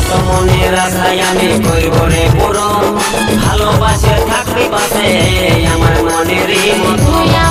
কত মনের আশায় আমি করব রে পূরণ ভালোবাসে থাকবি পাশে আমার মনেরই মতো